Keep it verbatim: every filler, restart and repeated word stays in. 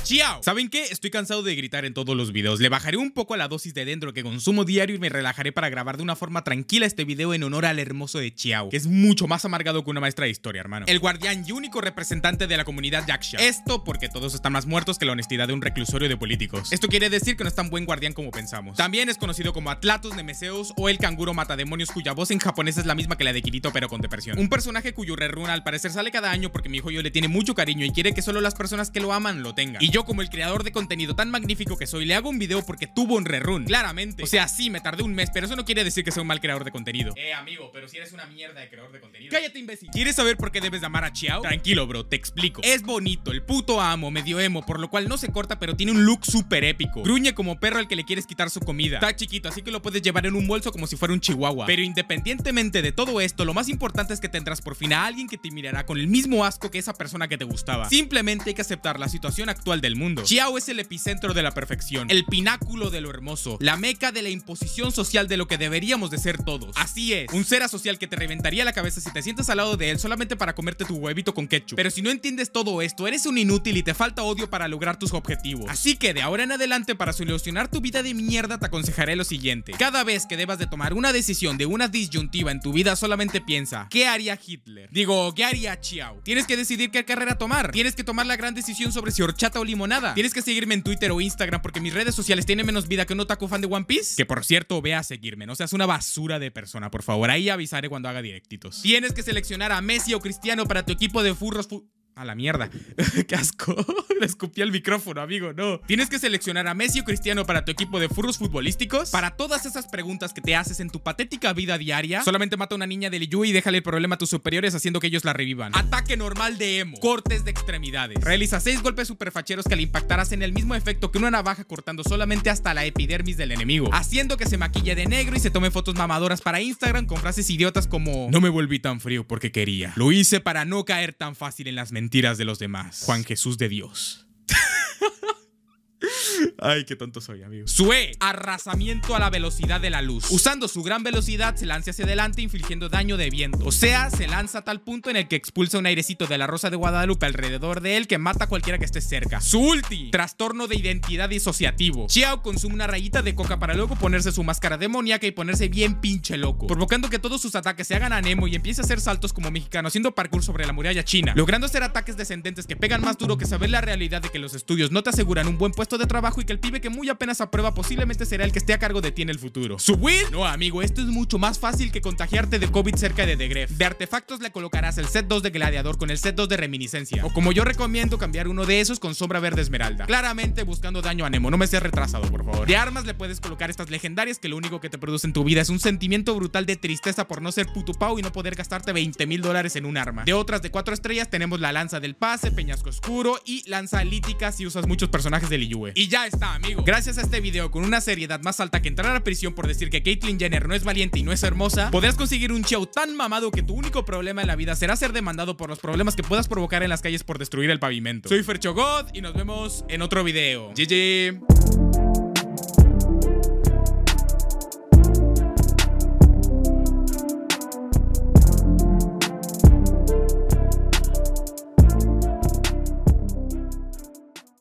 ¡Chiao! ¿Saben qué? Estoy cansado de gritar en todos los videos. Le bajaré un poco a la dosis de dendro que consumo diario y me relajaré para grabar de una forma tranquila este video en honor al hermoso de Chiao, que es mucho más amargado que una maestra de historia, hermano. El guardián y único representante de la comunidad Yaksha. Esto porque todos están más muertos que la honestidad de un reclusorio de políticos. Esto quiere decir que no es tan buen guardián como pensamos. También es conocido como Atlatos Nemeseos o el canguro matademonios, cuya voz en japonés es la misma que la de Kirito pero con depresión. Un personaje cuyo rerun al parecer sale cada año porque mi hijo yo le tiene mucho cariño y quiere que solo las personas que lo aman lo tengan. Y yo, como el creador de contenido tan magnífico que soy, le hago un video porque tuvo un rerun, claramente. O sea, sí, me tardé un mes, pero eso no quiere decir que sea un mal creador de contenido. Eh, amigo, pero si eres una mierda de creador de contenido. Cállate, imbécil. ¿Quieres saber por qué debes de amar a Chiao? Tranquilo, bro, te explico. Es bonito, el puto amo, medio emo, por lo cual no se corta, pero tiene un look súper épico. Gruñe como perro al que le quieres quitar su comida. Está chiquito, así que lo puedes llevar en un bolso como si fuera un chihuahua. Pero independientemente de todo esto, lo más importante es que tendrás por fin a alguien que te mirará con el mismo asco que esa persona que te gustaba. Simplemente hay que aceptar la situación actual del mundo. Chiao es el epicentro de la perfección, el pináculo de lo hermoso, la meca de la imposición social de lo que deberíamos de ser todos. Así es, un ser asocial que te reventaría la cabeza si te sientas al lado de él solamente para comerte tu huevito con ketchup. Pero si no entiendes todo esto, eres un inútil y te falta odio para lograr tus objetivos. Así que de ahora en adelante, para solucionar tu vida de mierda, te aconsejaré lo siguiente. Cada vez que debas de tomar una decisión de una disyuntiva en tu vida, solamente piensa: ¿qué haría Hitler? Digo, ¿qué haría Chiao? Tienes que decidir qué carrera tomar. Tienes que tomar la gran decisión sobre si horchata o limonada. Tienes que seguirme en Twitter o Instagram porque mis redes sociales tienen menos vida que un otaku fan de One Piece. Que por cierto, ve a seguirme, no seas una basura de persona, por favor. Ahí avisaré cuando haga directitos. Tienes que seleccionar a Messi o Cristiano para tu equipo de furros fu A la mierda. Qué asco. Le escupí al micrófono, amigo, no. Tienes que seleccionar a Messi o Cristiano para tu equipo de furros futbolísticos. Para todas esas preguntas que te haces en tu patética vida diaria, solamente mata a una niña de Liyue y déjale el problema a tus superiores haciendo que ellos la revivan. Ataque normal de emo. Cortes de extremidades. Realiza seis golpes superfacheros que le impactarás en el mismo efecto que una navaja cortando solamente hasta la epidermis del enemigo. Haciendo que se maquille de negro y se tome fotos mamadoras para Instagram con frases idiotas como: no me volví tan frío porque quería. Lo hice para no caer tan fácil en las mentiras Mentiras de los demás. Juan Jesús de Dios. Ay, qué tonto soy, amigo. Sue, arrasamiento a la velocidad de la luz. Usando su gran velocidad, se lanza hacia adelante infligiendo daño de viento. O sea, se lanza a tal punto en el que expulsa un airecito de la Rosa de Guadalupe alrededor de él que mata a cualquiera que esté cerca. Su ulti, trastorno de identidad disociativo. Chiao consume una rayita de coca para luego ponerse su máscara demoníaca y ponerse bien pinche loco, provocando que todos sus ataques se hagan a Nemo y empiece a hacer saltos como mexicano haciendo parkour sobre la muralla china, logrando hacer ataques descendentes que pegan más duro que saber la realidad de que los estudios no te aseguran un buen puesto de trabajo y que el pibe que muy apenas aprueba posiblemente será el que esté a cargo de ti en el futuro. ¿Su win? No, amigo, esto es mucho más fácil que contagiarte de COVID cerca de The Gref. De artefactos le colocarás el set dos de Gladiador con el set dos de Reminiscencia. O como yo recomiendo, cambiar uno de esos con Sombra Verde Esmeralda. Claramente buscando daño a Nemo, no me seas retrasado, por favor. De armas le puedes colocar estas legendarias que lo único que te produce en tu vida es un sentimiento brutal de tristeza por no ser puto pau y no poder gastarte veinte mil dólares en un arma. De otras de cuatro estrellas tenemos la lanza del pase, peñasco oscuro y lanza lítica si usas muchos personajes de Liyue. Y ya está, amigo. Gracias a este video con una seriedad más alta que entrar a prisión por decir que Caitlyn Jenner no es valiente y no es hermosa, podrás conseguir un Chiao tan mamado que tu único problema en la vida será ser demandado por los problemas que puedas provocar en las calles por destruir el pavimento. Soy Ferchogod y nos vemos en otro video. G G.